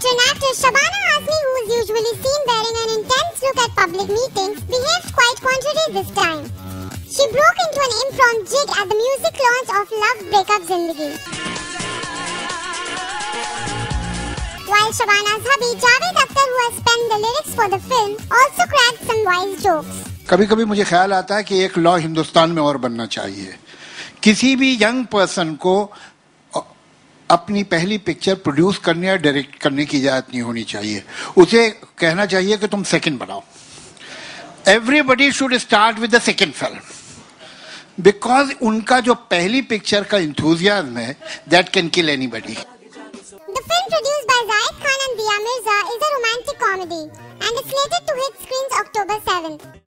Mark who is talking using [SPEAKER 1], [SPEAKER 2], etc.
[SPEAKER 1] Veteran actress Shabana Azmi, who is usually seen bearing an intense look at public meetings, behaved quite contrary this time. She broke into an impromptu jig at the music launch of Love Breakup Zindagi. While Shabana's hubby Javed Akhtar, who has penned the lyrics for the film, also cracked some wise jokes.
[SPEAKER 2] कभी-कभी मुझे ख्याल आता है कि एक law Hindustan में और बनना चाहिए. किसी भी यंग पर्सन को अपनी पहली पिक्चर प्रोड्यूस करने या डायरेक्ट करने की इजाजत नहीं होनी चाहिए. उसे कहना चाहिए कि तुम सेकंड बनाओ. Everybody should start with the second film, because उनका जो पहली पिक्चर का इंथुजियाज्म है, that can kill anybody.
[SPEAKER 1] The film, produced by Zahid Khan and Dia Mirza, is a romantic comedy and is slated to hit screens October 7th.